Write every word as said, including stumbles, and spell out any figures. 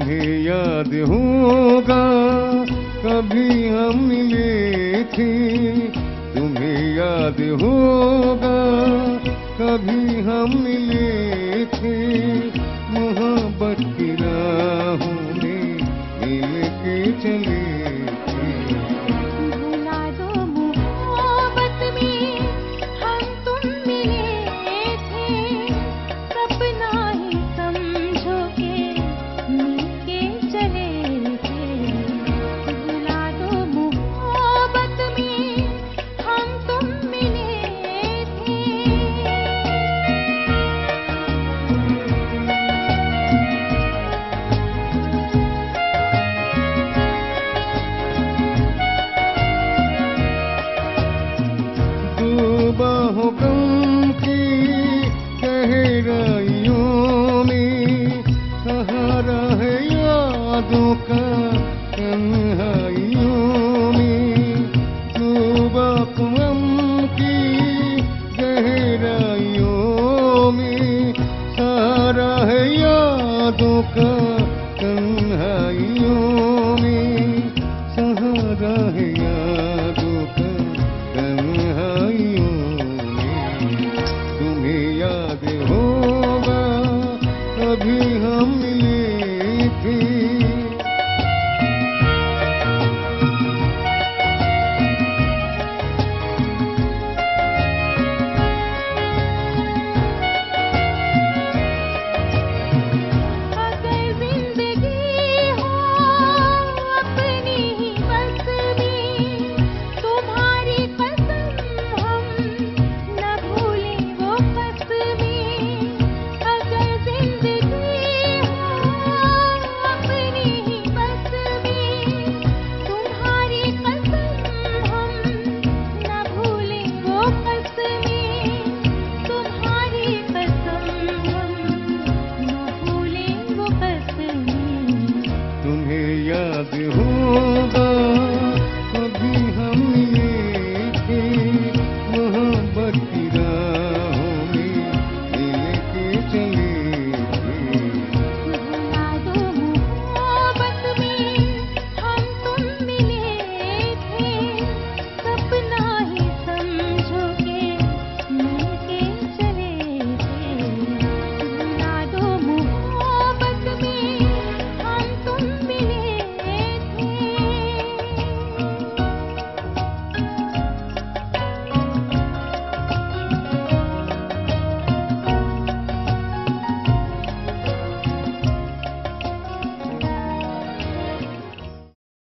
तुम्हें याद होगा कभी हम मिले थे, तुम्हें याद होगा कभी हम मिले थे, मोहब्बत की राहों में मिल के चले थे। भुला दो मोहब्बत में हम तुम मिले थे, सपना ही समझो के मिल के चले थे। भुला दो मोहब्बत में हम तुम मिले थे। डूबा हो गम की गहराइयों में, सहारा है यादों का तन्हाइयों में। डूबा गम की गहराइयों में, सहारा है यादों का तन्हाइयों में, सहारा है यादों का तन्हाइयों में। तुम्हें याद होगा कभी हम मिले थे,